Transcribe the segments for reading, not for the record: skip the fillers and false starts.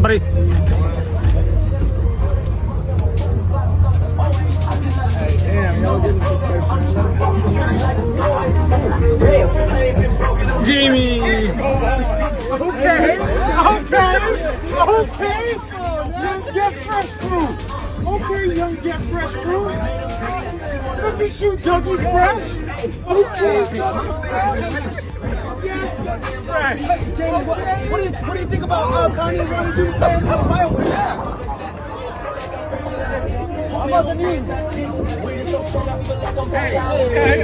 buddy. Damn, y'all getting some special. Jamie. Okay. Young Get Fresh crew. Okay, Young Get Fresh crew. Let me shoot Dougie Fresh. Okay, Dougie Fresh. Hey, Jamie, what do you think about Kanye's wanting to do biopic? How about the news? Okay.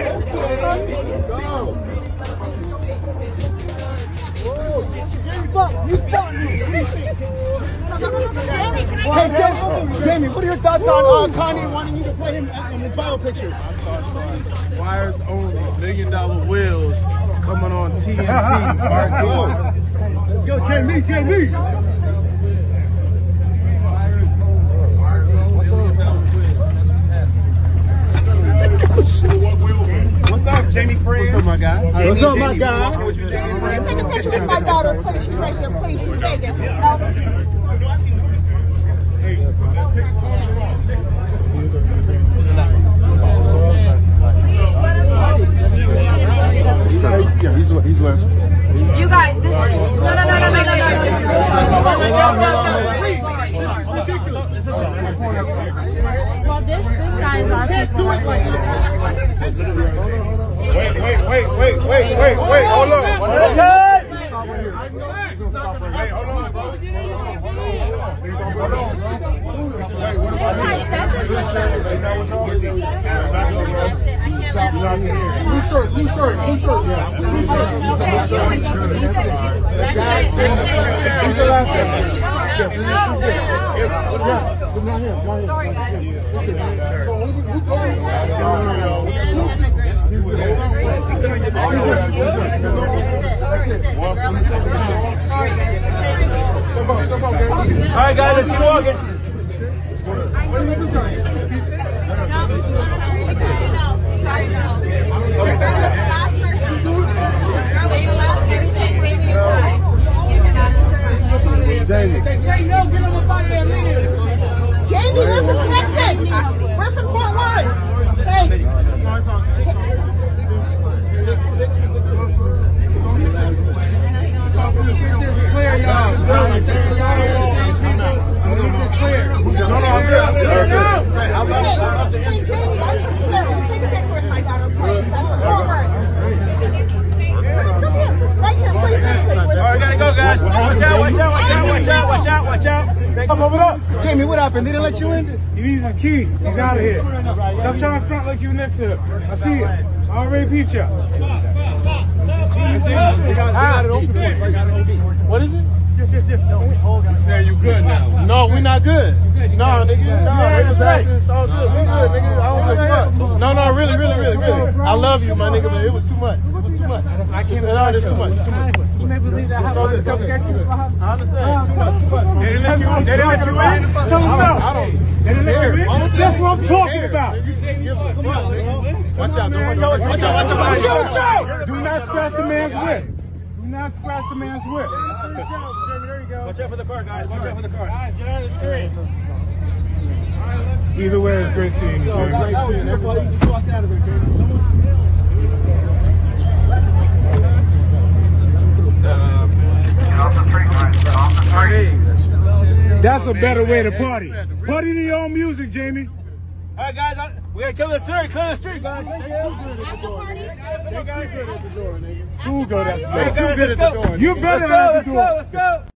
Hey, Jamie, what are your thoughts on Kanye wanting you to play him in his bio pictures? Wires only, $1 million wheels coming on TNT. Let's go, Jamie. What's up, Jamie friend? What's up, my guy? What's up, my guy? Take a picture with my daughter, please. She's right there, please. She's right there. Yeah, he's last. You guys, this is... No. Well, this guy is asking for my place. Wait, hold on. Blue shirt. He's the last guy. Sorry, guys. All right, guys, let's keep walking. Jamie, we're from Texas. We're from Fort Worth. Hey. Clear, y'all. Watch out. come over up. Jamie, what happened? They didn't let you in? He needs his key. He's out of here. Stop trying to front like you next to him. I see it. I already peeped you. What is it? You saying you good now? No, we're not good. No, nigga. No, it's right. It's all good. We good, nigga. I don't give a fuck. No, really. I love you, my nigga, but it was too much. It was too much. I can't. No, it's too much. You never believe that happened. I understand. Too much. They didn't let you in. Tell them no. I don't. They didn't let you in. That's what I'm talking about. Watch out. Do not scratch the man's whip. Do not scratch the man's whip. Watch out for the car, guys. Watch out for the car. Guys, get out of the street. Either way, it's great seeing you. Great seeing you. You just walked out of there, That's a better way to party. Party to your own music, Jamie. All right, guys. We gotta kill the street. Clear the street, guys. Too good at the door. You better have the door. Let's go.